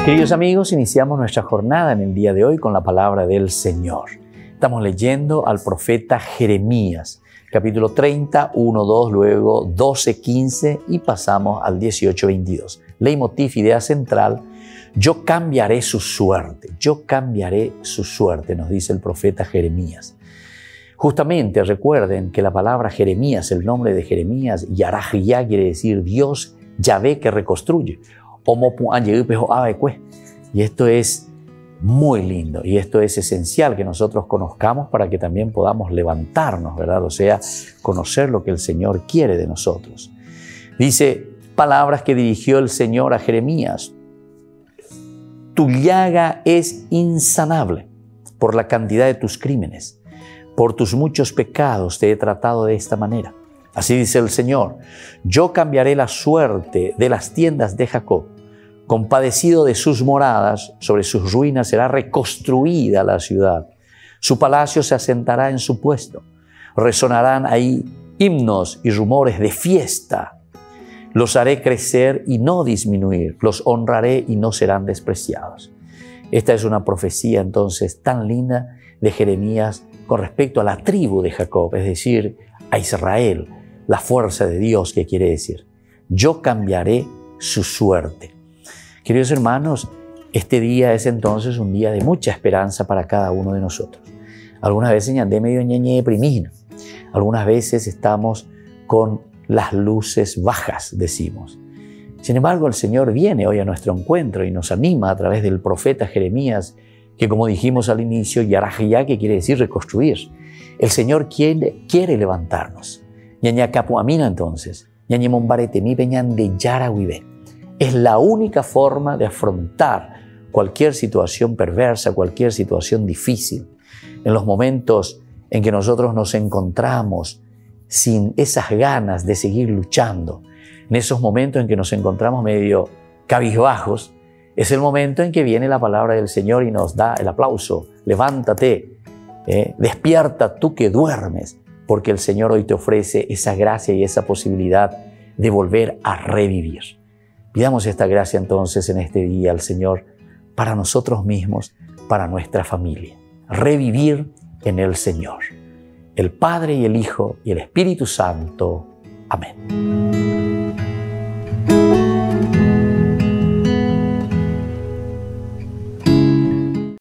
Queridos amigos, iniciamos nuestra jornada en el día de hoy con la palabra del Señor. Estamos leyendo al profeta Jeremías, capítulo 30, 1, 2, luego 12, 15 y pasamos al 18, 22. Leitmotiv, idea central: yo cambiaré su suerte, yo cambiaré su suerte, nos dice el profeta Jeremías. Justamente recuerden que la palabra Jeremías, el nombre de Jeremías, Yarajiyá, quiere decir Dios, Yahvé, que reconstruye. Y esto es muy lindo y esto es esencial que nosotros conozcamos para que también podamos levantarnos, ¿verdad? O sea, conocer lo que el Señor quiere de nosotros. Dice, palabras que dirigió el Señor a Jeremías: tu llaga es insanable por la cantidad de tus crímenes. Por tus muchos pecados te he tratado de esta manera. Así dice el Señor: yo cambiaré la suerte de las tiendas de Jacob. Compadecido de sus moradas, sobre sus ruinas será reconstruida la ciudad. Su palacio se asentará en su puesto. Resonarán ahí himnos y rumores de fiesta. Los haré crecer y no disminuir. Los honraré y no serán despreciados. Esta es una profecía entonces tan linda de Jeremías con respecto a la tribu de Jacob, es decir, a Israel, la fuerza de Dios, que quiere decir: yo cambiaré su suerte. Queridos hermanos, este día es entonces un día de mucha esperanza para cada uno de nosotros. Algunas veces andé medio ñeñe primina, algunas veces estamos con las luces bajas, decimos. Sin embargo, el Señor viene hoy a nuestro encuentro y nos anima a través del profeta Jeremías, que, como dijimos al inicio, Yarajiyá, que quiere decir reconstruir. El Señor quiere levantarnos. Ñaña capuamina entonces, ñañe mombarete mi peñan de Yarahuibe. Es la única forma de afrontar cualquier situación perversa, cualquier situación difícil. En los momentos en que nosotros nos encontramos sin esas ganas de seguir luchando, en esos momentos en que nos encontramos medio cabizbajos, es el momento en que viene la palabra del Señor y nos da el aplauso. Levántate, despierta tú que duermes, porque el Señor hoy te ofrece esa gracia y esa posibilidad de volver a revivir. Pidamos esta gracia entonces en este día al Señor para nosotros mismos, para nuestra familia. Revivir en el Señor. El Padre y el Hijo y el Espíritu Santo. Amén.